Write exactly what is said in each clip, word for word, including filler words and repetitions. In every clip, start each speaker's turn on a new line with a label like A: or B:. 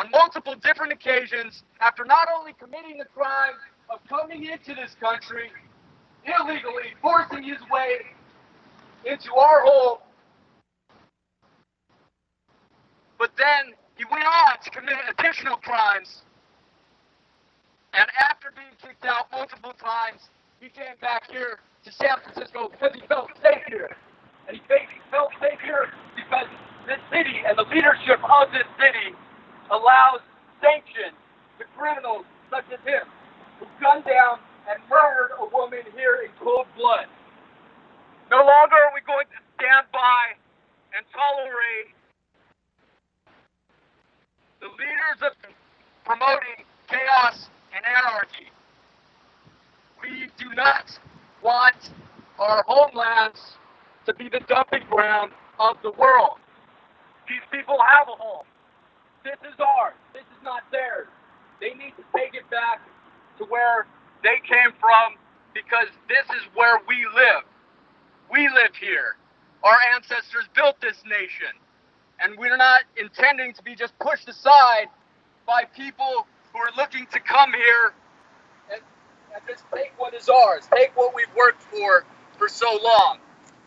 A: on multiple different occasions after not only committing the crime of coming into this country illegally, forcing his way into our home, but then he went on to commit additional crimes. And after being kicked out multiple times, he came back here to San Francisco because he felt safe here. And he felt safe here because this city and the leadership of this city allows sanctions to criminals such as him, who gunned down and murdered a woman here in cold blood. No longer are we going to stand by and tolerate the leaders of promoting chaos and anarchy. We do not want our homelands to be the dumping ground of the world. These people have a home. This is ours. This is not theirs. They need to take it back to where they came from, because this is where we live. We live here. Our ancestors built this nation, and we're not intending to be just pushed aside by people who are looking to come here and, and just take what is ours, take what we've worked for for so long.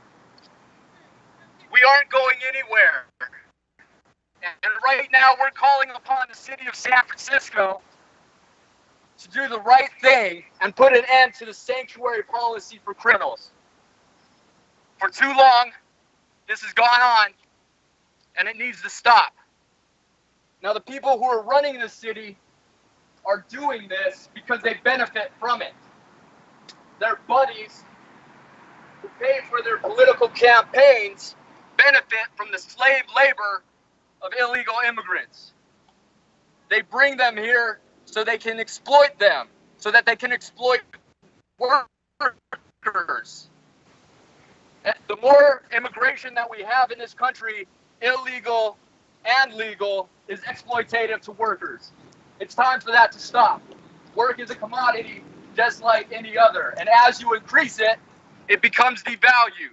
A: We aren't going anywhere. And right now we're calling upon the city of San Francisco to do the right thing and put an end to the sanctuary policy for criminals. For too long, this has gone on, and it needs to stop. Now, the people who are running the city are doing this because they benefit from it. Their buddies who pay for their political campaigns benefit from the slave labor of illegal immigrants. They bring them here so they can exploit them, so that they can exploit workers. The more immigration that we have in this country, illegal and legal, is exploitative to workers. It's time for that to stop. Work is a commodity just like any other, and as you increase it, it becomes devalued.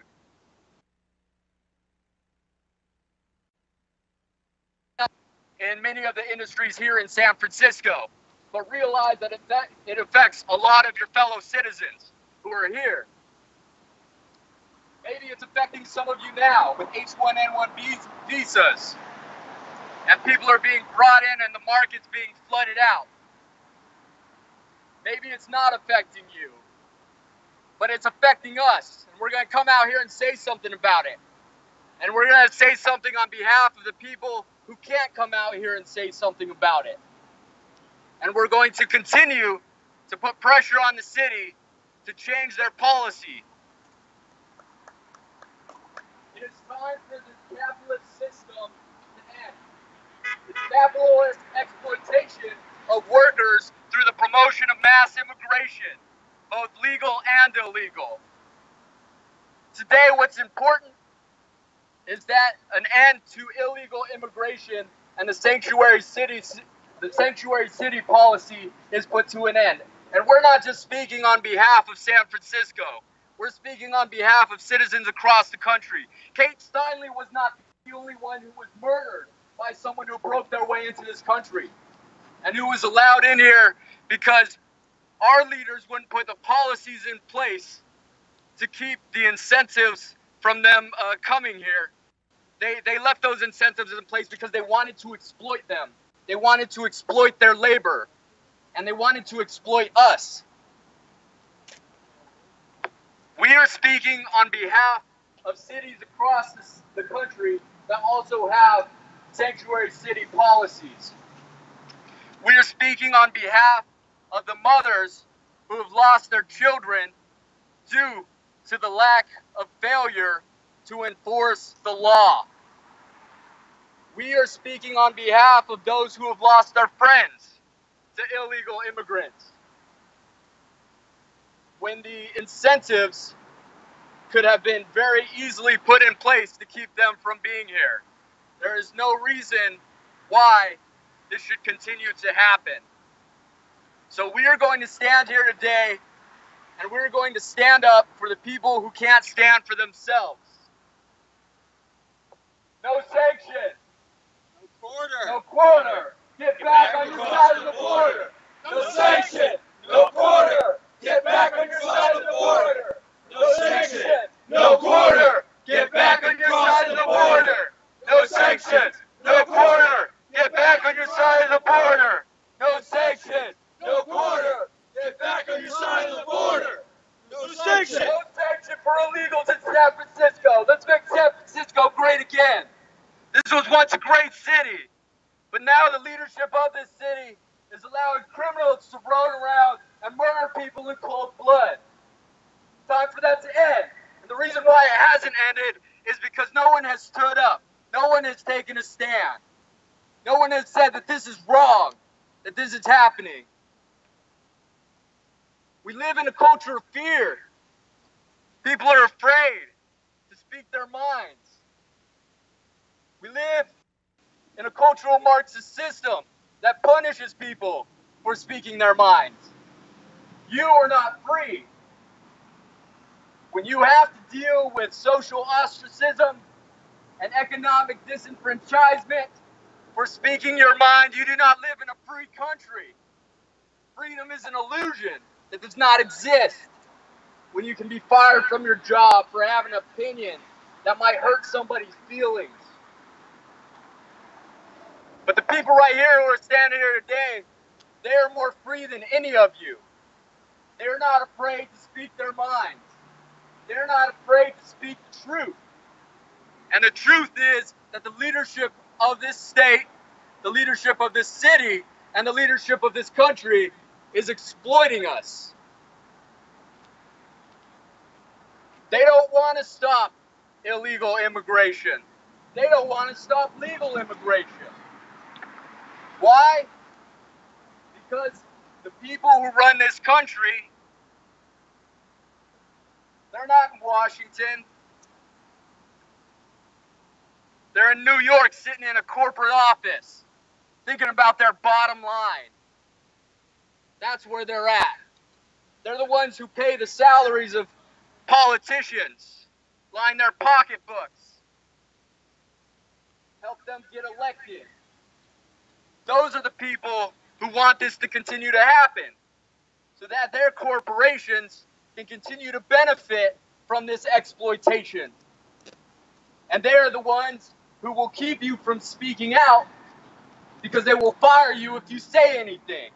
A: In many of the industries here in San Francisco, but realize that it affects a lot of your fellow citizens who are here. Maybe it's affecting some of you now with H one N one visas, and people are being brought in and the market's being flooded out. Maybe it's not affecting you, but it's affecting us, and we're going to come out here and say something about it. And we're going to say something on behalf of the people who can't come out here and say something about it. And we're going to continue to put pressure on the city to change their policy. It is time for this capitalist system to end. This capitalist exploitation of workers through the promotion of mass immigration, both legal and illegal. Today, what's important is that an end to illegal immigration and the sanctuary city, the sanctuary city policy is put to an end. And we're not just speaking on behalf of San Francisco. We're speaking on behalf of citizens across the country. Kate Steinle was not the only one who was murdered by someone who broke their way into this country and who was allowed in here because our leaders wouldn't put the policies in place to keep the incentives from them uh, coming here. They, they left those incentives in place because they wanted to exploit them. They wanted to exploit their labor, and they wanted to exploit us. We are speaking on behalf of cities across the, the country that also have sanctuary city policies. We are speaking on behalf of the mothers who have lost their children due to the lack of failure to enforce the law. We are speaking on behalf of those who have lost their friends to illegal immigrants, when the incentives could have been very easily put in place to keep them from being here. There is no reason why this should continue to happen. So we are going to stand here today, and we're going to stand up for the people who can't stand for themselves. No sanction.
B: No quarter.
A: No quarter. get back on your side of the border. No sanction, no quarter, get back on your side of the border. No sanction, no quarter, get back on your side of the border. No sanctions, no quarter, get back on your side of the border. No sanctions, no quarter, get back on your side of the border. No sanction. No sanction for illegals in San Francisco. Let's make San Francisco great again. This was once a great city, but now the leadership of this city is allowing criminals to roam around and murder people in cold blood. Time for that to end. And the reason why it hasn't ended is because no one has stood up. No one has taken a stand. No one has said that this is wrong, that this is happening. We live in a culture of fear. People are afraid to speak their minds. We live in a cultural Marxist system that punishes people for speaking their minds. You are not free. When you have to deal with social ostracism and economic disenfranchisement for speaking your mind, you do not live in a free country. Freedom is an illusion that does not exist. When you can be fired from your job for having an opinion that might hurt somebody's feelings. But the people right here who are standing here today, they are more free than any of you. They're not afraid to speak their minds. They're not afraid to speak the truth. And the truth is that the leadership of this state, the leadership of this city, and the leadership of this country is exploiting us. They don't want to stop illegal immigration. They don't want to stop legal immigration. Why? Because the people who run this country, they're not in Washington. They're in New York sitting in a corporate office, thinking about their bottom line. That's where they're at. They're the ones who pay the salaries of politicians, line their pocketbooks, help them get elected. Those are the people who want this to continue to happen so that their corporations can continue to benefit from this exploitation. And they're the ones who will keep you from speaking out because they will fire you if you say anything.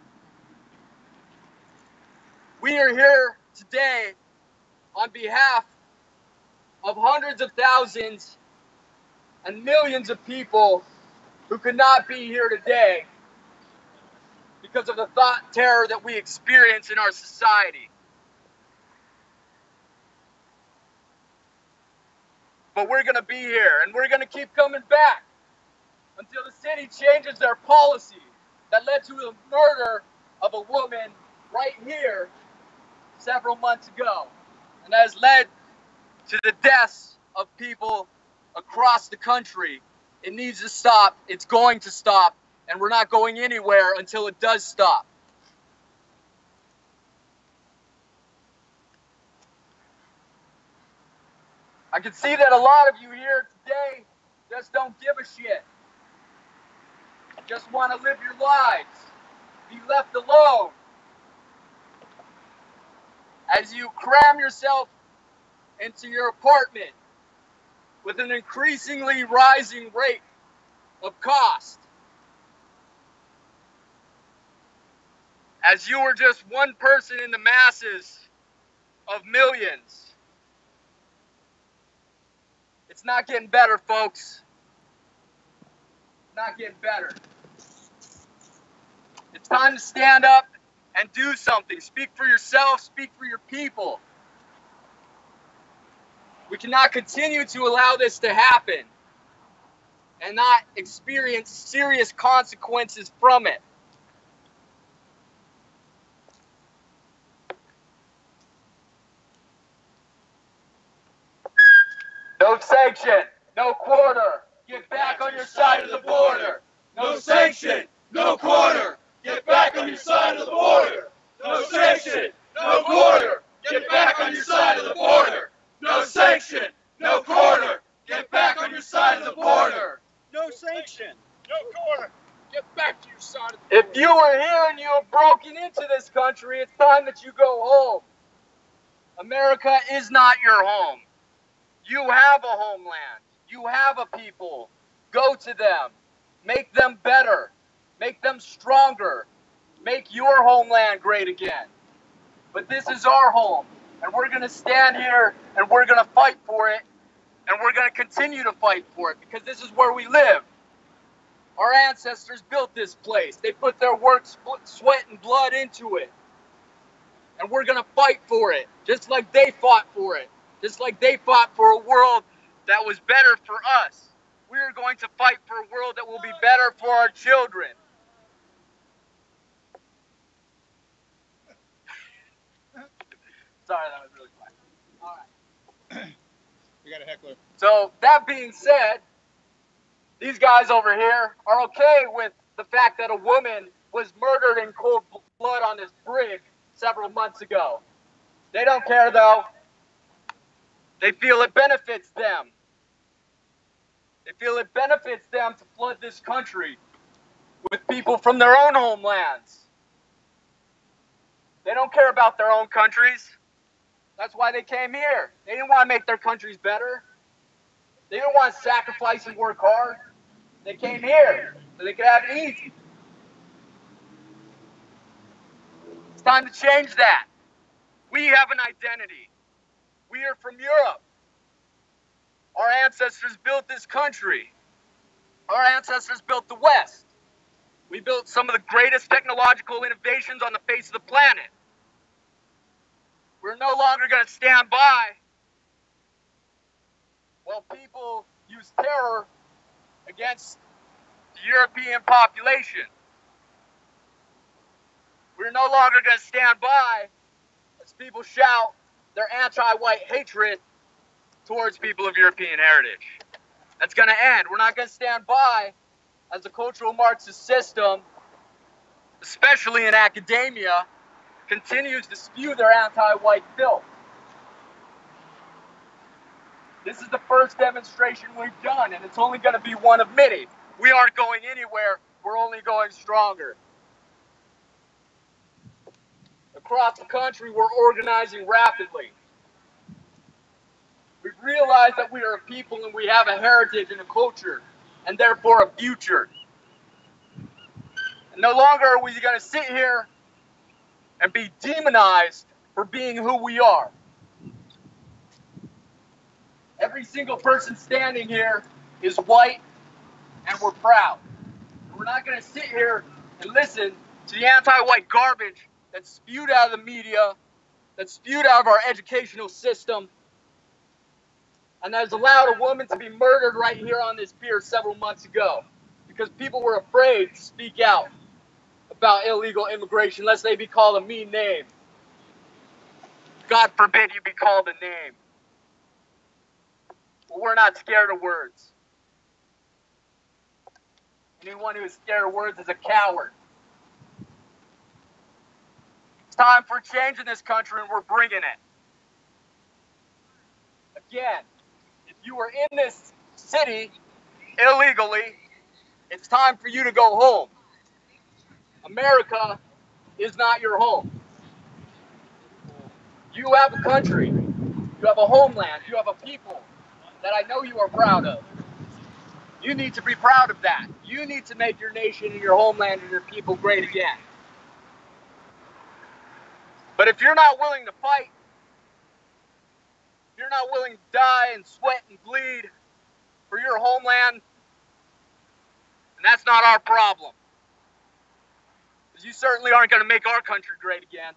A: We are here today on behalf of hundreds of thousands and millions of people who could not be here today because of the thought terror that we experience in our society. But we're going to be here, and we're going to keep coming back until the city changes their policy that led to the murder of a woman right here several months ago, and that has led to the deaths of people across the country. It needs to stop. It's going to stop, and we're not going anywhere until it does stop. I can see that a lot of you here today just don't give a shit. Just want to live your lives, be left alone. As you cram yourself into your apartment with an increasingly rising rate of cost. As you are just one person in the masses of millions. It's not getting better, folks. Not getting better. It's time to stand up and do something. Speak for yourself, speak for your people. We cannot continue to allow this to happen and not experience serious consequences from it. No sanction, no quarter. Get back on your side of the border. No sanction, no quarter. Get back on your side of the border. No sanction, no quarter. Get back on your side of the border. No sanction, no quarter. Get back on your side of the border.
B: No sanction, no quarter.
A: Get back to your side of the If you were here and you have broken into this country, it's time that you go home. America is not your home. You have a homeland. You have a people. Go to them. Make them better. Make them stronger. Make your homeland great again. But this is our home, and we're going to stand here and we're going to fight for it, and we're going to continue to fight for it because this is where we live. Our ancestors built this place. They put their work, sweat, and blood into it. And we're going to fight for it, just like they fought for it. Just like they fought for a world that was better for us. We are going to fight for a world that will be better for our children. Sorry, that was really quiet. All right.
B: We got a heckler.
A: So, that being said, these guys over here are okay with the fact that a woman was murdered in cold blood on this bridge several months ago. They don't care, though. They feel it benefits them. They feel it benefits them to flood this country with people from their own homelands. They don't care about their own countries. That's why they came here. They didn't want to make their countries better. They didn't want to sacrifice and work hard. They came here so they could have it easy. It's time to change that. We have an identity. We are from Europe. Our ancestors built this country. Our ancestors built the West. We built some of the greatest technological innovations on the face of the planet. We're no longer going to stand by while people use terror against the European population. We're no longer going to stand by as people shout their anti-white hatred towards people of European heritage. That's going to end. We're not going to stand by as the cultural Marxist system, especially in academia, continues to spew their anti-white filth. This is the first demonstration we've done, and it's only going to be one of many. We aren't going anywhere. We're only going stronger. Across the country, we're organizing rapidly. We've realized that we are a people and we have a heritage and a culture, and therefore a future. And no longer are we going to sit here and be demonized for being who we are. Every single person standing here is white, and we're proud. We're not going to sit here and listen to the anti-white garbage that's spewed out of the media, that's spewed out of our educational system, and that has allowed a woman to be murdered right here on this pier several months ago because people were afraid to speak out about illegal immigration lest they be called a mean name. God forbid you be called a name. But we're not scared of words. Anyone who is scared of words is a coward. It's time for change in this country, and we're bringing it. Again, if you are in this city illegally, it's time for you to go home. America is not your home. You have a country. You have a homeland. You have a people that I know you are proud of. You need to be proud of that. You need to make your nation and your homeland and your people great again. But if you're not willing to fight, if you're not willing to die and sweat and bleed for your homeland, then that's not our problem. Because you certainly aren't going to make our country great again.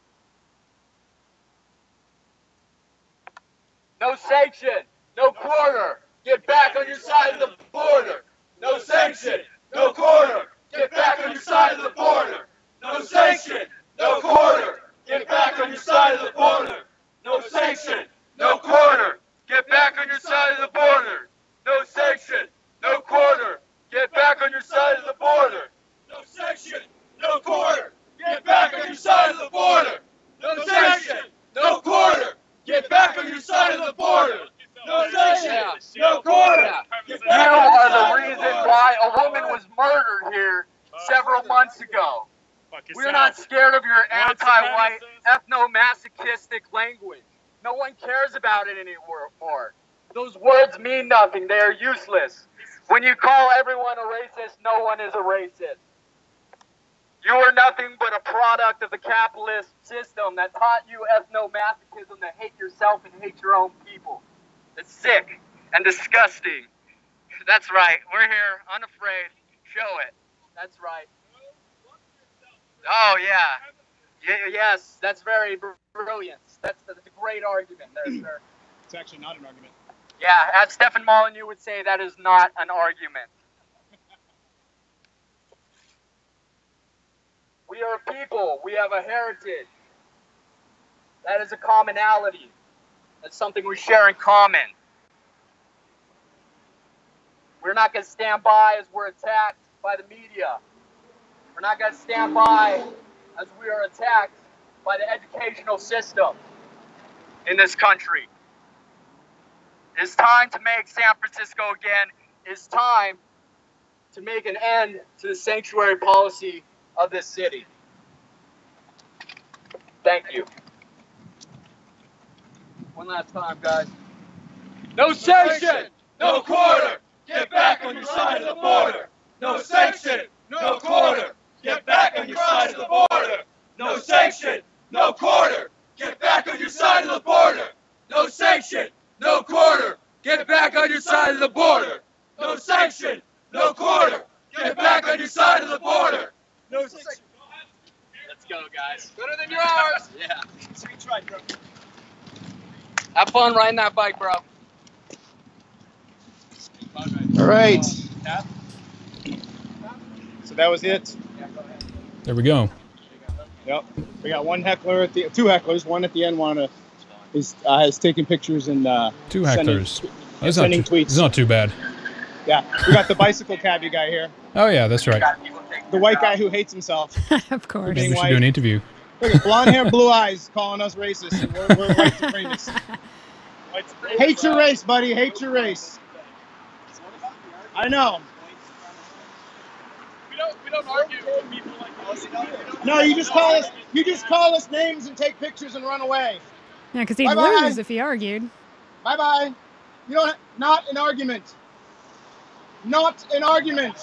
A: No sanction, no quarter. Get back on your side of the border. No sanction, no quarter. Get back on your side of the border. No sanction, no quarter. Get back on your side of the border. No sanction, no quarter. Get back on your side of the border. No sanction, no quarter. Get back on your side of the border. No sanction, no quarter. Get back on your side of the border. No sanction, no quarter. Get back on your side of the border. No sanction, no quarter. You are the reason why a woman was murdered here several months ago. We're not scared of your anti-white, ethno-masochistic language. No one cares about it anymore. Those words mean nothing. They are useless. When you call everyone a racist, no one is a racist. You are nothing but a product of the capitalist system that taught you ethno-masochism, to hate yourself and hate your own people. It's sick and disgusting. That's right. We're here, unafraid. Show it. That's right. Oh, yeah. Y yes, that's very brilliant. That's, that's a great argument there, sir.
B: It's actually not an argument.
A: Yeah, as Stefan Molyneux would say, that is not an argument. We are a people. We have a heritage. That is a commonality. That's something we share in common. We're not going to stand by as we're attacked by the media. We're not going to stand by as we are attacked by the educational system in this country. It's time to make San Francisco again. It's time to make an end to the sanctuary policy of this city. Thank you. One last time, guys. No sanction, no quarter. Get back on your side of the border. No sanction, no quarter. Get back on your side of the border. No sanction, no quarter. Get back on your side of the border. No sanction, no quarter. Get back on your side of the border. No sanction, no quarter. Get back on your side of the border. No sanction. Let's go, guys. Better than yours. Yeah. Sweet try, bro. Have fun riding that bike, bro.
B: All right. So that was it.
C: There we go.
B: Yep. We got one heckler at the two hecklers. One at the end. One uh, is uh, is taking pictures and uh,
C: two
B: sending,
C: hecklers.
B: Oh, sending
C: not too,
B: tweets.
C: It's not too bad.
B: Yeah. We got the bicycle cabbie guy here.
C: Oh yeah, that's right.
B: The white guy who hates himself.
D: Of course.
C: Maybe we should do an interview.
B: Look at blonde hair, blue eyes, calling us racist. And we're, we're white supremacists. Hate your race, buddy. Hate your race. I know.
A: We don't, we don't argue with people like us.
B: No, you just call us. You just call us names and take pictures and run away.
D: Yeah, because he'd
B: Bye-bye.
D: lose if he argued.
B: Bye bye. You don't. Not an argument. Not an argument.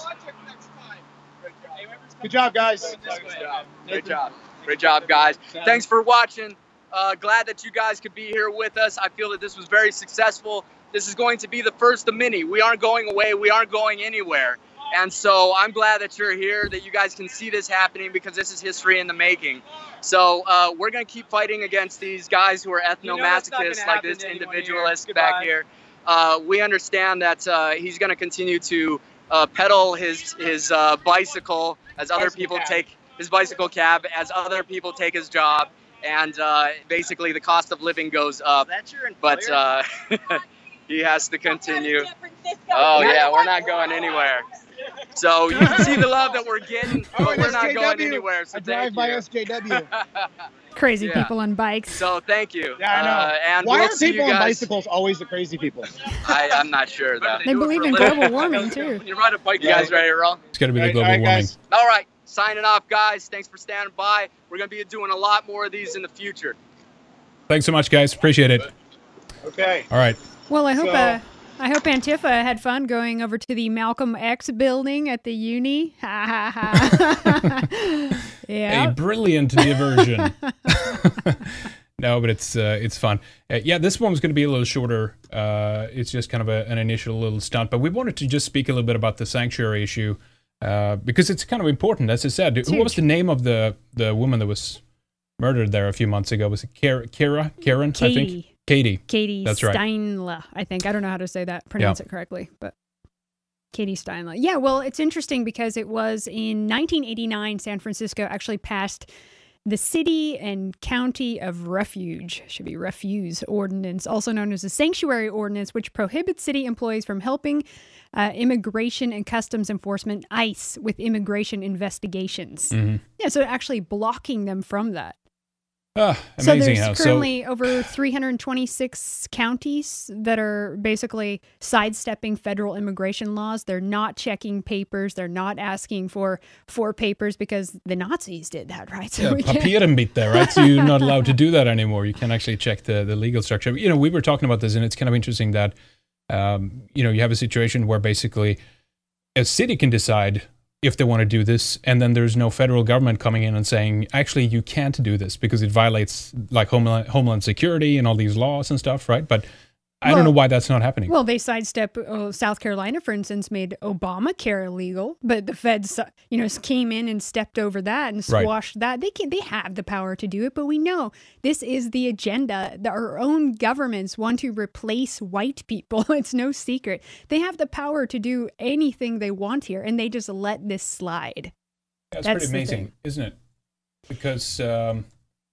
B: Good job, guys.
A: Great job. Great job, guys. Thanks for watching. Uh, glad that you guys could be here with us. I feel that this was very successful. This is going to be the first of many. We aren't going away. We aren't going anywhere. And so I'm glad that you're here, that you guys can see this happening, because this is history in the making. So uh, we're going to keep fighting against these guys who are ethno-masochists, you know, like this individualist here. back here. Uh, we understand that uh, he's going to continue to uh, pedal his, his uh, bicycle as other bicycle people cab. take his bicycle cab, as other people take his job. And uh, basically the cost of living goes up. That's your but uh, he has to continue. Oh yeah, we're not going anywhere. So you can see the love that we're getting, but oh, we're not going anywhere. So
B: I drive by S J W.
D: Crazy
A: yeah.
D: people on bikes.
A: So thank you.
B: Yeah, I know.
A: Uh, and
B: Why
A: we'll
B: are
A: see
B: people
A: you
B: on
A: guys.
B: bicycles always the crazy people?
A: I, I'm not sure though.
D: They, they believe in global warming too.
A: You ride a bike, you guys ready to roll?
C: It's got to be the global
B: all right,
C: warming.
B: guys.
A: All right, signing off, guys. Thanks for standing by. We're gonna be doing a lot more of these in the future.
C: Thanks so much, guys. Appreciate it.
B: Okay.
C: All right.
D: Well, I hope
B: So-
D: uh, I hope Antifa had fun going over to the Malcolm X building at the uni. Ha ha ha. Yeah.
C: A brilliant diversion. No, but it's uh, it's fun. Uh, yeah, this one was going to be a little shorter. Uh, it's just kind of a, an initial little stunt, but we wanted to just speak a little bit about the sanctuary issue uh, because it's kind of important. As I said,
D: It's
C: who
D: huge.
C: was the name of the the woman that was murdered there a few months ago? Was it Kara, Kara, Karen? I think
D: Katie.
C: Katie.
D: Katie
C: That's right.
D: Steinle, I think. I don't know how to say that, pronounce
C: Yeah.
D: it correctly, but Katie Steinle. Yeah, well, it's interesting because it was in nineteen eighty-nine, San Francisco actually passed the City and County of Refuge, should be Refuse Ordinance, also known as the Sanctuary Ordinance, which prohibits city employees from helping uh, Immigration and Customs Enforcement, ICE, with immigration investigations.
C: Mm-hmm.
D: Yeah, so actually blocking them from that.
C: Ah,
D: So
C: amazing
D: there's
C: how so.
D: currently over three hundred twenty-six counties that are basically sidestepping federal immigration laws. They're not checking papers. They're not asking for for papers because the Nazis did that, right? So
C: Yeah,
D: we can't-
C: papierenbitte, right? So you're not allowed to do that anymore. You can actually check the, the legal structure. You know, we were talking about this, and it's kind of interesting that, um, you know, you have a situation where basically a city can decide if they want to do this, and then there's no federal government coming in and saying, actually, you can't do this because it violates like homeland, homeland security and all these laws and stuff, right? But I
D: Well-
C: don't know why that's not happening.
D: Well, they sidestep. Oh, South Carolina, for instance, made Obamacare illegal, but the feds, you know, came in and stepped over that and
C: Right.
D: squashed that. They can, they have the power to do it, but we know this is the agenda. The, our own governments want to replace white people. It's no secret. They have the power to do anything they want here, and they just let this slide.
C: That's,
D: That's
C: pretty
D: the
C: amazing,
D: thing.
C: isn't it? Because um,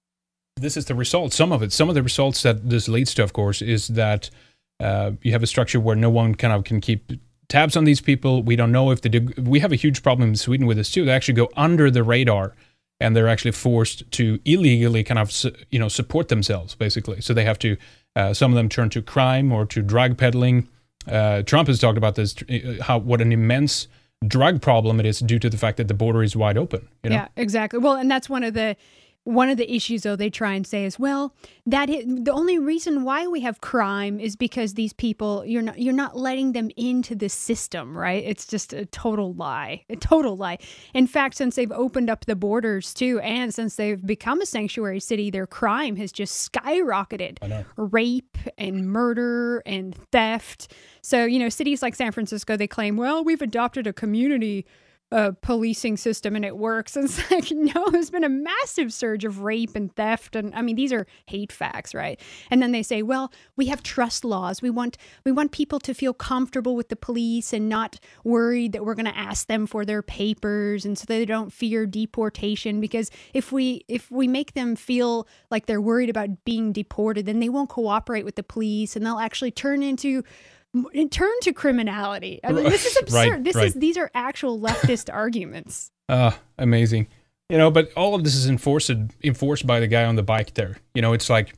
C: this is the result. Some of it, some of the results that this leads to, of course, is that uh, you have a structure where no one kind of can keep tabs on these people. We don't know if they do. We have a huge problem in Sweden with this too. They actually go under the radar, and they're actually forced to illegally kind of su- you know support themselves basically. So they have to. Uh, some of them turn to crime or to drug peddling. Uh, Trump has talked about this. uh, How what an immense drug problem it is due to the fact that the border is wide open. You know?
D: Yeah, exactly. Well, and that's one of the one of the issues, though, they try and say is, well, that i- the only reason why we have crime is because these people, you're not you're not letting them into the system, right? It's just a total lie, a total lie. In fact, since they've opened up the borders too, and since they've become a sanctuary city, their crime has just skyrocketed.
C: I know.
D: Rape and murder and theft. So, you know, cities like San Francisco, they claim, well, we've adopted a community uh, policing system and it works. And it's like, no, there's been a massive surge of rape and theft. And I mean, these are hate facts, right? And then they say, well, we have trust laws. We want we want people to feel comfortable with the police and not worried that we're going to ask them for their papers, and so they don't fear deportation, because if we if we make them feel like they're worried about being deported, then they won't cooperate with the police and they'll actually turn into turn to criminality. I mean, this is absurd.
C: Right,
D: this
C: right.
D: is these are actual leftist arguments.
C: Ah, amazing. You know, but all of this is enforced enforced by the guy on the bike there. You know, it's like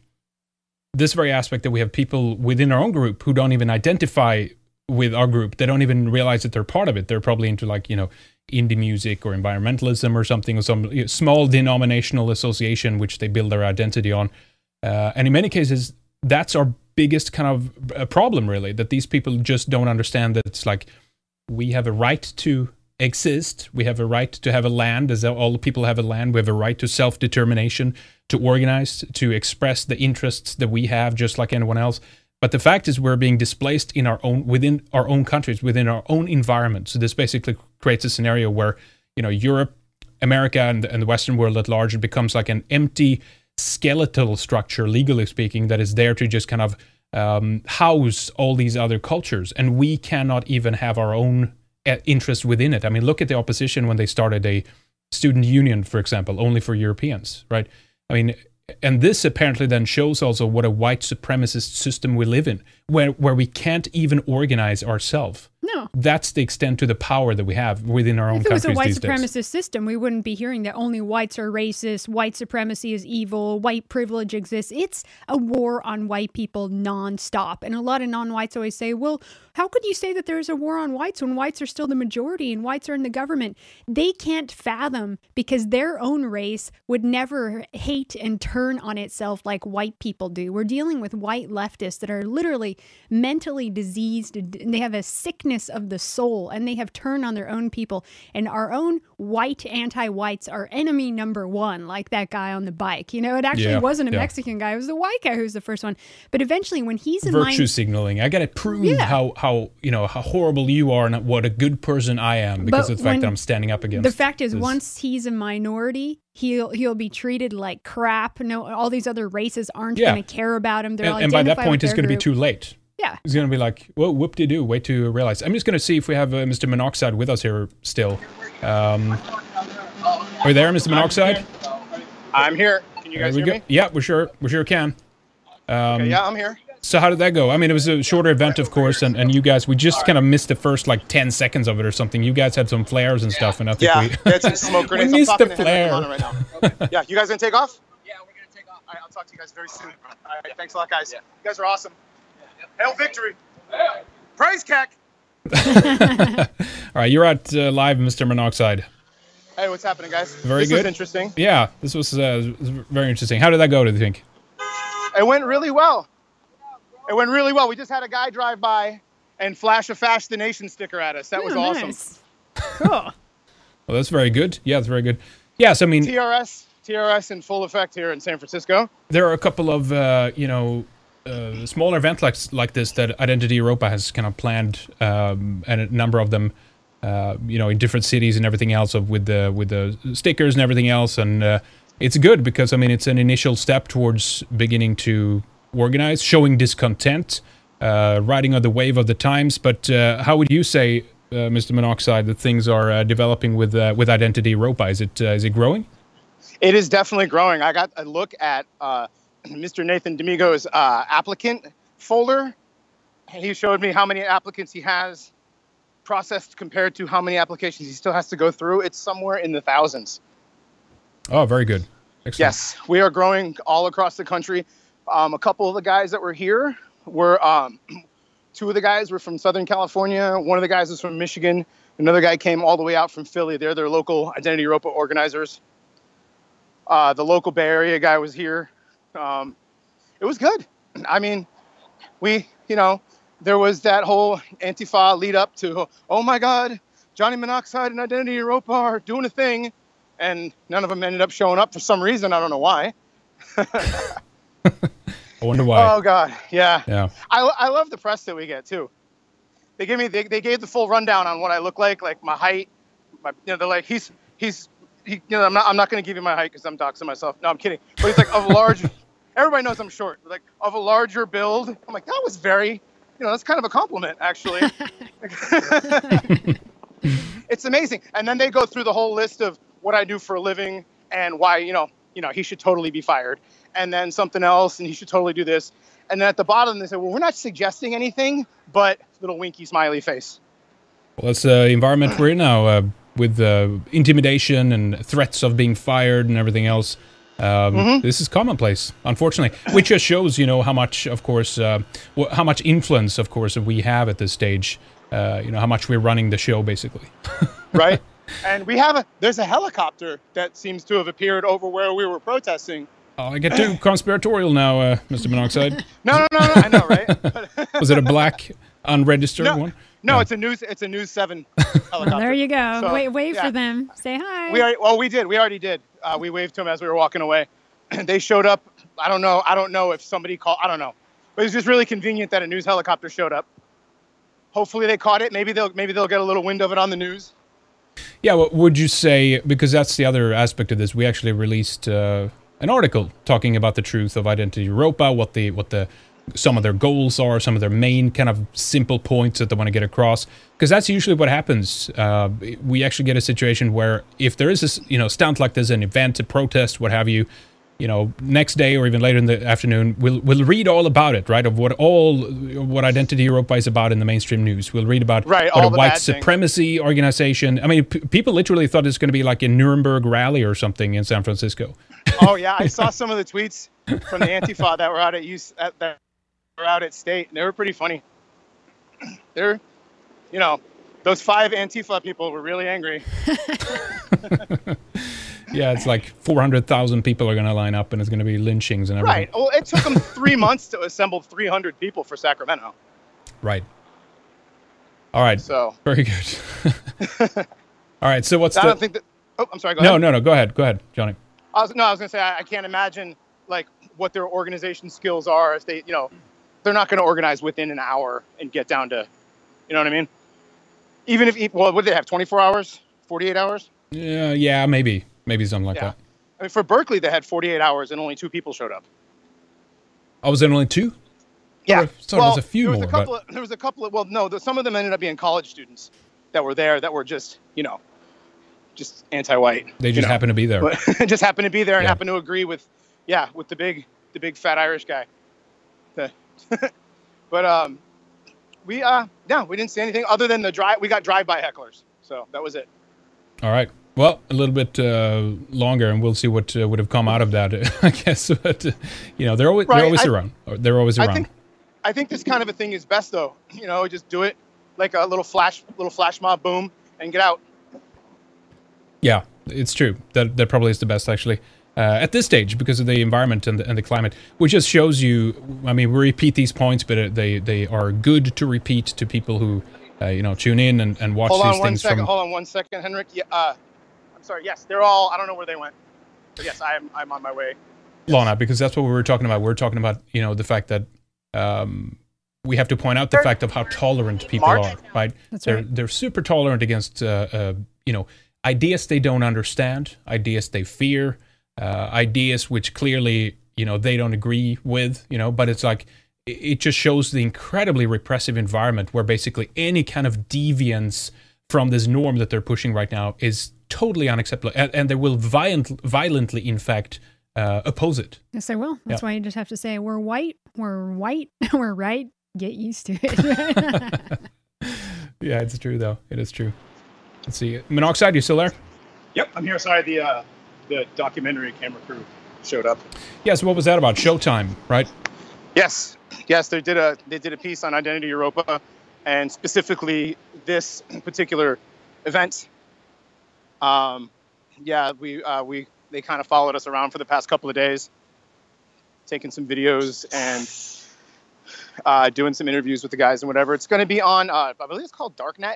C: this very aspect that we have people within our own group who don't even identify with our group. They don't even realize that they're part of it. They're probably into like, you know, indie music or environmentalism or something, or some you know, small denominational association which they build their identity on. Uh, and in many cases, that's our biggest kind of uh, problem, really, that these people just don't understand that it's like we have a right to exist. We have a right to have a land, as all the people have a land. We have a right to self-determination, to organize, to express the interests that we have, just like anyone else. But the fact is, we're being displaced in our own, within our own countries, within our own environment. So this basically creates a scenario where, you know, Europe, America, and, and the Western world at large, it becomes like an empty skeletal structure, legally speaking, that is there to just kind of um, house all these other cultures, and we cannot even have our own uh, interest within it. I mean, look at the opposition when they started a student union, for example, only for Europeans, right? I mean, and this apparently then shows also what a white supremacist system we live in, where where we can't even organize ourselves.
D: No.
C: That's the extent to the power that we have within our own
D: If it was
C: countries
D: a white
C: these days.
D: supremacist system, we wouldn't be hearing that only whites are racist, white supremacy is evil, white privilege exists. It's a war on white people nonstop. And a lot of non-whites always say, well, how could you say that there's a war on whites when whites are still the majority and whites are in the government? They can't fathom, because their own race would never hate and turn on itself like white people do. We're dealing with white leftists that are literally mentally diseased, and they have a sickness of the soul, and they have turned on their own people. And our own white anti-whites are enemy number one, like that guy on the bike. You know, it actually
C: Yeah,
D: wasn't a
C: yeah.
D: Mexican guy. It was the white guy who was the first one. But eventually, when he's in
C: Virtue
D: line...
C: signaling. I got to prove
D: Yeah.
C: how, how, you know, how horrible you are and what a good person I am because
D: But
C: of the fact
D: when-
C: that I'm standing up against.
D: The fact is,
C: this.
D: once he's a minority, he'll he'll be treated like crap. No, all these other races aren't
C: Yeah.
D: going to care about him. They'll
C: and, and by that
D: identify
C: point,
D: with
C: it's
D: their
C: going to be
D: group.
C: too late.
D: Yeah.
C: It's going to be like, well, whoop-de-doo, wait to realize. I'm just going to see if we have uh, Mister Monoxide with us here still. Um, are you there, Mister Monoxide?
B: I'm here. Can you
C: There
B: guys
C: we
B: hear
C: go.
B: me?
C: Yeah, we sure, we sure can. Um,
B: Okay, yeah, I'm here.
C: So how did that go? I mean, it was a shorter event, of course, and, and you guys, we just kind of missed the first like ten seconds of it or something. You guys had some flares and stuff, and I think
B: Yeah,
C: we...
B: that's some smoke grenades.
C: We
B: I'm
C: missed
B: talking
C: the
B: to him
C: flare.
B: on it right now. Yeah, you guys gonna take off?
A: Yeah, we're gonna take off.
B: right, I'll talk to you guys very soon. All right, thanks a lot, guys. Yeah. You guys are awesome. Yeah. Hail victory. Yeah. Praise C A C.
C: All right, you're at uh, live, Mister Monoxide.
B: Hey, what's happening, guys?
C: Very
B: this
C: good.
B: was interesting.
C: Yeah, this was, uh, was very interesting. How did that go, do you think?
B: It went really well. It went really well. We just had a guy drive by and flash a Fast the Nation sticker at us. That was
D: Oh,
B: awesome.
D: nice. Cool.
C: Well, that's very good. Yeah, it's very good. Yes, I mean,
B: T R S, T R S in full effect here in San Francisco.
C: there are a couple of, uh, you know, uh, smaller events like, like this that Identity Europa has kind of planned, um, and a number of them, uh, you know, in different cities and everything else, of with the with the stickers and everything else. And uh, it's good because, I mean, it's an initial step towards beginning to organize, showing discontent, uh, riding on the wave of the times. But uh, how would you say, uh, Mister Monoxide, that things are uh, developing with uh, with Identity Europa? Is it uh, is it growing?
B: It is definitely growing. I got a look at uh, Mister Nathan D'Amigo's uh, applicant folder. He showed me how many applicants he has processed compared to how many applications he still has to go through. It's somewhere in the thousands.
C: Oh, very good. Excellent.
B: Yes, we are growing all across the country. Um, a couple of the guys that were here were, um, two of the guys were from Southern California. One of the guys was from Michigan. Another guy came all the way out from Philly. They're their local Identity Europa organizers. Uh, the local Bay Area guy was here. Um, it was good. I mean, we, you know, there was that whole Antifa lead up to, oh my God, Johnny Monoxide and Identity Europa are doing a thing. And none of them ended up showing up for some reason. I don't know why.
C: I wonder why.
B: Oh God, yeah.
C: Yeah.
B: I, I love the press that we get too. They give me they, they gave the full rundown on what I look like, like my height. My, you know, they're like he's he's he, you know I'm not I'm not gonna give you my height because I'm doxing myself. No, I'm kidding. But he's like of a large. Everybody knows I'm short. Like of a larger build. I'm like that was very, you know, that's kind of a compliment actually. It's amazing. And then they go through the whole list of what I do for a living and why you know you know he should totally be fired. And then something else, and he should totally do this. And then at the bottom, they say, well, we're not suggesting anything, but little winky smiley face.
C: Well, that's the environment we're in now, uh, with uh, intimidation and threats of being fired and everything else. Um, mm-hmm. This is commonplace, unfortunately, which just shows, you know, how much, of course, uh, how much influence, of course, we have at this stage. Uh, you know, how much we're running the show, basically.
B: Right. And we have a, there's a helicopter that seems to have appeared over where we were protesting.
C: Oh, I get too conspiratorial now, uh, Mister Monoxide.
B: no, no, no, no, I know, right?
C: Was it a black, unregistered
B: no,
C: one?
B: No, no, it's a news. It's a News Seven helicopter.
D: Well, there you go.
B: So,
D: wait, wait
B: yeah.
D: for them. Say hi.
B: We already, well, we did. We already did. Uh, we waved to them as we were walking away. They showed up. I don't know. I don't know if somebody called. I don't know. But it was just really convenient that a news helicopter showed up. Hopefully they caught it. Maybe they'll maybe they'll get a little wind of it on the news.
C: Yeah. What would you say? Because that's the other aspect of this. We actually released Uh, an article talking about the truth of Identity Europa, what the what the some of their goals are, some of their main kind of simple points that they want to get across. Because that's usually what happens. Uh, we actually get a situation where if there is this, you know, stunt like this, an event, a protest, what have you, you know, next day or even later in the afternoon, we'll we'll read all about it, right? Of what all what Identity Europa is about in the mainstream news. We'll read about
B: right,
C: what
B: all
C: a
B: the
C: white
B: bad
C: supremacy
B: things.
C: organization. I mean, p people literally thought it's going to be like a Nuremberg rally or something in San Francisco.
B: Oh yeah, I saw some of the tweets from the Antifa that were out at use at that were out at State, and they were pretty funny. They're, you know, those five Antifa people were really angry.
C: Yeah, it's like four hundred thousand people are going to line up, and it's going to be lynchings and everything.
B: Right. Well, it took them three months to assemble three hundred people for Sacramento.
C: Right. All right.
B: So
C: very good. All right. So what's
B: I
C: the?
B: don't think that. Oh, I'm sorry. Go
C: no,
B: ahead.
C: no, no. Go ahead. Go ahead, Johnny.
B: I was, no, I was gonna say I, I can't imagine like what their organization skills are if they, you know, they're not going to organize within an hour and get down to, you know what I mean? Even if, well, what do they have? twenty-four hours, forty-eight hours?
C: Yeah, yeah, maybe, maybe something like
B: yeah.
C: that.
B: I mean, for Berkeley, they had forty-eight hours and only two people showed up.
C: Oh, was there only two?
B: Yeah.
C: I thought
B: well,
C: it was a few
B: there was
C: more.
B: A couple
C: but...
B: of, there was a couple of, well, no, the, some of them ended up being college students that were there that were just, you know, just anti-white.
C: They just
B: you know?
C: happened to be there.
B: But just happened to be there and
C: yeah.
B: happened to agree with, yeah, with the big, the big fat Irish guy. The but um, we uh, no, we didn't see anything other than the drive. We got drive-by hecklers, so that was it.
C: All right. Well, a little bit uh, longer, and we'll see what uh, would have come out of that, I guess. But uh, you know, they're always
B: Right,
C: they're always
B: I-
C: around. They're always around.
B: I think, I think this kind of a thing is best, though. You know, just do it like a little flash, little flash mob, boom, and get out.
C: Yeah, it's true. That that probably is the best, actually, uh, at this stage, because of the environment and the, and the climate, which just shows you. I mean, we repeat these points, but uh, they they are good to repeat to people who, uh, you know, tune in and, and watch
B: Hold
C: these
B: on one
C: things
B: second.
C: from.
B: Hold on one second, Henrik. Yeah, uh, I'm sorry. Yes, they're all. I don't know where they went, but yes, I'm I'm on my way.
C: Lana, because that's what we were talking about. We are talking about, you know, the fact that um, we have to point out the fact of how tolerant people
B: March?
C: are, right?
D: That's
C: they're
D: right.
C: they're super tolerant against, uh, uh, you know, ideas they don't understand, ideas they fear, uh, ideas which clearly, you know, they don't agree with, you know. But it's like it it just shows the incredibly repressive environment where basically any kind of deviance from this norm that they're pushing right now is totally unacceptable, and, and they will violent, violently, in fact. Uh, oppose it.
D: Yes, I will. That's
C: Yeah.
D: why you just have to say, we're white, we're white, we're right. Get used to it.
C: Yeah, it's true, though. It is true. Let's see. Monoxide, you still there?
B: Yep, I'm here. Sorry, the uh, the documentary camera crew showed up.
C: Yeah, so what was that about? Showtime, right?
B: Yes, yes, they did a they did a piece on Identity Europa, and specifically this particular event. Um, yeah, we uh, we they kind of followed us around for the past couple of days, taking some videos and uh, doing some interviews with the guys and whatever. It's going to be on, uh, I believe it's called Darknet.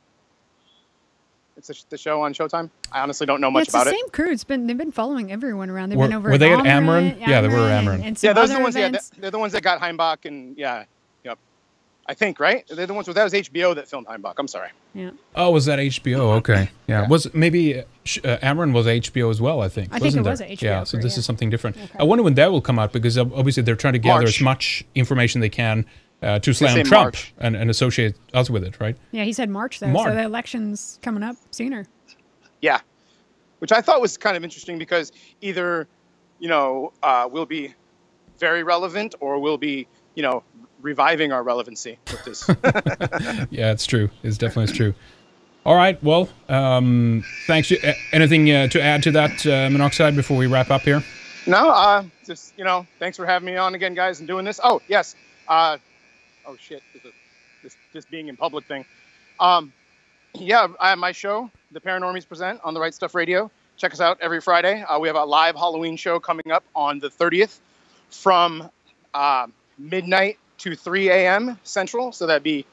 B: It's a, the show on Showtime. I honestly don't know
D: Yeah,
B: much
D: it's
B: about
D: the
B: it.
D: same crew. It's been they've been following everyone around. They've
C: Were-
D: been over.
C: were
D: at
C: they at
D: Ameren,
C: Ameren? Yeah, they were at Ameren.
D: and some
B: Yeah, those are the
D: other
B: ones. Yeah,
D: events.
B: they're the ones that got Heimbach, and yeah, yep. I think right. They're the ones. That was H B O that filmed Heimbach. I'm sorry.
D: Yeah,
C: Oh, was that H B O? Okay. Yeah.
B: Yeah.
C: Was maybe uh, Sh- uh, Ameren was H B O as well, I think.
D: I think it
C: wasn't
D: was
C: there?
D: H B O
C: Yeah, so
D: crew,
C: this
D: yeah.
C: is something different.
D: Okay.
C: I wonder when that will come out, because ob- obviously they're trying to gather
B: March.
C: as much information they can uh, to
B: say
C: slam Trump
B: March.
C: and, and associate us with it, right?
D: yeah. He said March though,
C: March.
D: so the election's coming up sooner.
B: Yeah, which I thought was kind of interesting because either, you know, uh, we'll be very relevant or we'll be, you know, reviving our relevancy with this.
C: Yeah, it's true. It's definitely it's true. All right. Well, um, thanks. You- a- Anything uh, to add to that, uh, Monoxide, before we wrap up here?
B: No, uh, just, you know, thanks for having me on again, guys, and doing this. Oh, yes. Uh, oh, shit. This, is- this, this being in public thing. Um, yeah, I have my show, The Paranormies Present, on the Right Stuff Radio. Check us out every Friday. Uh, we have a live Halloween show coming up on the thirtieth from uh, midnight to three a.m. Central. So that'd be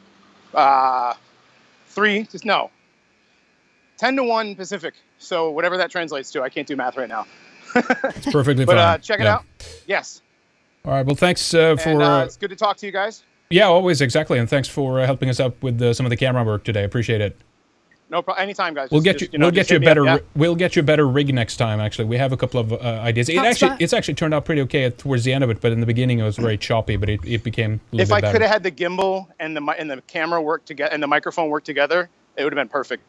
B: uh, three, just no, ten to one Pacific. So whatever that translates to, I can't do math right now.
C: It's perfectly
B: But
C: fine.
B: uh, check it
C: Yeah.
B: out. Yes.
C: All right. Well, thanks uh, for.
B: And, uh,
C: uh,
B: it's good to talk to you guys.
C: yeah, always, exactly. And thanks for uh, helping us out with uh, some of the camera work today. Appreciate it.
B: No problem. Anytime, guys.
C: We'll
B: Just-
C: get
B: just,
C: you.
B: know,
C: we'll
B: just
C: get you a
B: hit me up,
C: better.
B: yeah?
C: ri- We'll get you a better rig next time. Actually, we have a couple of uh, ideas. It
D: Hot
C: actually,
D: spot.
C: it's actually turned out pretty okay at, towards the end of it. But in the beginning, it was very choppy. But it, it became a little
B: If
C: bit
B: I
C: better.
B: could have had the gimbal and the mi- and the camera work together and the microphone work together, it would have been perfect.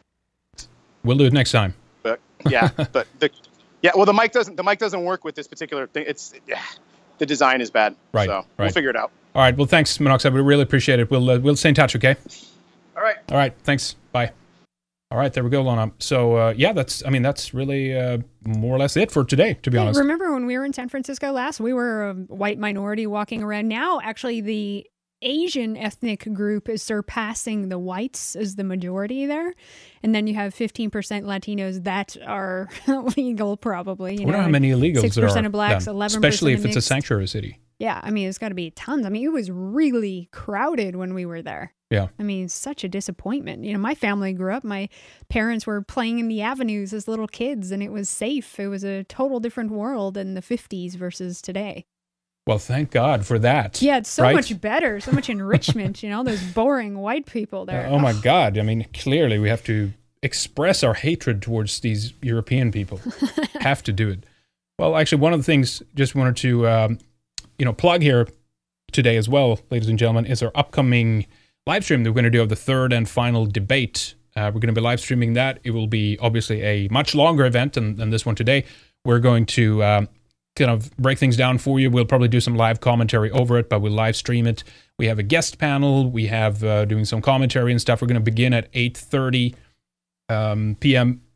C: We'll do it next time.
B: But yeah, but the yeah, well, the mic doesn't the mic doesn't work with this particular thing. It's yeah, the design is bad.
C: Right,
B: So
C: right.
B: we'll figure it out.
C: All right. Well, thanks, Monoxide. We really appreciate it. We'll uh, we'll stay in touch. Okay.
B: All right.
C: All right. Thanks. Bye. All right. There we go, Lana. So uh, yeah, that's. I mean, that's really uh, more or less it for today. To be
D: Hey,
C: honest.
D: remember when we were in San Francisco last? We were a white minority walking around. Now, actually, the Asian ethnic group is surpassing the whites as the majority there. And then you have fifteen percent Latinos that are legal, probably. You
C: I wonder
D: know,
C: how many illegals
D: six
C: there are.
D: percent of blacks,
C: then,
D: eleven percent
C: especially if
D: of
C: it's a
D: mixed.
C: sanctuary city.
D: Yeah, I mean, it's got to be tons. I mean, it was really crowded when we were there.
C: Yeah.
D: I mean, such a disappointment. You know, my family grew up. My parents were playing in the avenues as little kids, and it was safe. It was a total different world in the fifties versus today.
C: Well, thank God for that.
D: Yeah, it's so
C: right?
D: much better, so much enrichment. You know, those boring white people there.
C: Oh my God. I mean, clearly we have to express our hatred towards these European people. Have to do it. Well, actually, one of the things just wanted to, um, you know, plug here today as well, ladies and gentlemen, is our upcoming live stream that we're going to do of the third and final debate. Uh, we're going to be live streaming that. It will be obviously a much longer event than, than this one today. We're going to um, kind of break things down for you. We'll probably do some live commentary over it, but we'll live stream it. We have a guest panel. We have uh, doing some commentary and stuff. We're going to begin at eight thirty um, p m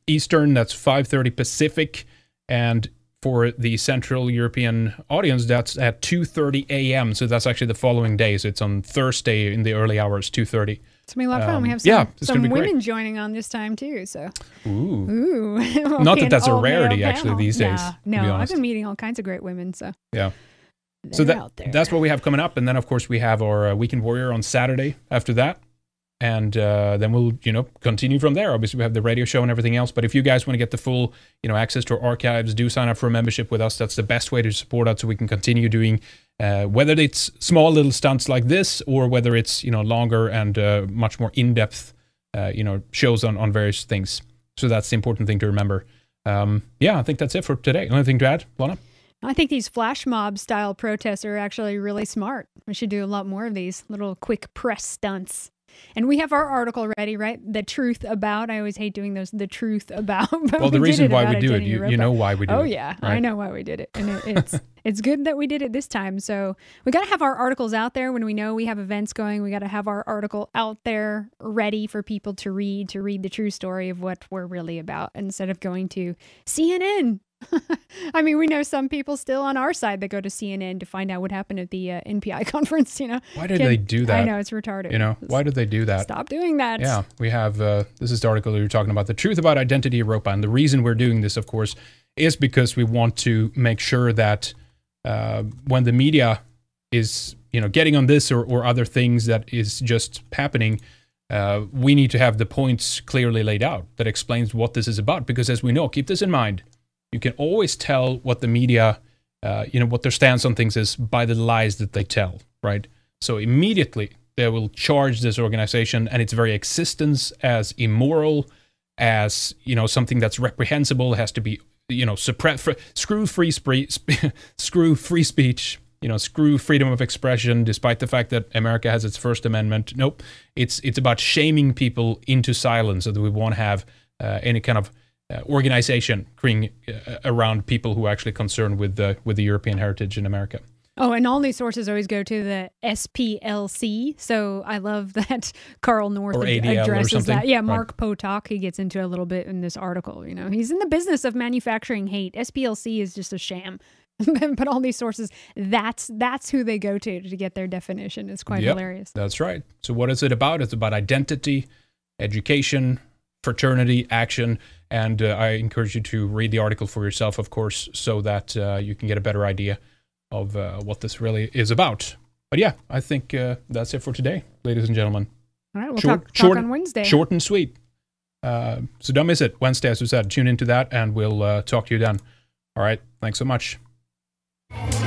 C: Eastern, that's five thirty Pacific, and for the Central European audience, that's at two thirty a m So that's actually the following day. So it's on Thursday in the early hours, two thirty.
D: It's going to be a lot of fun.
C: Um,
D: we have some,
C: yeah,
D: some women joining on this time, too. So,
C: Ooh.
D: Ooh.
C: Not that that's a rarity, actually,
D: panel.
C: these days.
D: No, no I've
C: honest.
D: been meeting all kinds of great women. So,
C: yeah.
D: They're
C: So that,
D: out there.
C: that's what we have coming up. And then, of course, we have our uh, Weekend Warrior on Saturday after that. And uh, then we'll, you know, continue from there. Obviously, we have the radio show and everything else. But if you guys want to get the full, you know, access to our archives, do sign up for a membership with us. That's the best way to support us so we can continue doing, uh, whether it's small little stunts like this or whether it's, you know, longer and uh, much more in-depth, uh, you know, shows on, on various things. So that's the important thing to remember. Um, yeah, I think that's it for today. Anything to add, Lana?
D: I think these flash mob style protests are actually really smart. We should do a lot more of these little quick press stunts. And we have our article ready, right? The truth about. I always hate doing those. The truth about. But
C: Well, the
D: we
C: reason
D: did it
C: why
D: about
C: we do it,
D: Identity
C: you,
D: Europa.
C: you know why we do
D: oh,
C: it.
D: Oh yeah,
C: right?
D: I know why we did it, and it, it's it's good that we did it this time. So we got to have our articles out there when we know we have events going. We got to have our article out there ready for people to read, to read the true story of what we're really about, instead of going to C N N. I mean, we know some people still on our side that go to C N N to find out what happened at the uh, N P I conference, you know.
C: Why did
D: Can,
C: they do that?
D: I know, it's retarded.
C: You know, why did they do that?
D: Stop doing that.
C: Yeah, we have, uh, this is the article that you're talking about, the truth about Identity Europa. And the reason we're doing this, of course, is because we want to make sure that uh, when the media is, you know, getting on this or, or other things that is just happening, uh, we need to have the points clearly laid out that explains what this is about. Because as we know, keep this in mind, you can always tell what the media, uh, you know, what their stance on things is by the lies that they tell, right? So immediately they will charge this organization and its very existence as immoral, as, you know, something that's reprehensible, has to be, you know, suppress, fr- screw free speech, screw free speech, you know, screw freedom of expression, despite the fact that America has its First Amendment. Nope, it's it's about shaming people into silence, so that we won't have uh, any kind of Uh, organization creating uh, around people who are actually concerned with the with the European heritage in America.
D: Oh, and all these sources always go to the S P L C. So I love that Carl North
C: Or
D: ad-
C: A D L or
D: addresses
C: something.
D: that. Yeah,
C: Right.
D: Mark Potok, he gets into a little bit in this article. You know, he's in the business of manufacturing hate. S P L C is just a sham. But all these sources, that's that's who they go to to get their definition. It's quite
C: Yep,
D: hilarious.
C: that's right. So what is it about? It's about identity, education, fraternity, action, and uh, I encourage you to read the article for yourself, of course, so that uh, you can get a better idea of uh, what this really is about. But yeah, I think uh, that's it for today, ladies and gentlemen.
D: All right, we'll
C: Short-
D: talk,
C: short-
D: talk on Wednesday.
C: Short and sweet. Uh, so don't miss it. Wednesday, as we said, tune into that, and we'll uh, talk to you then. All right, thanks so much.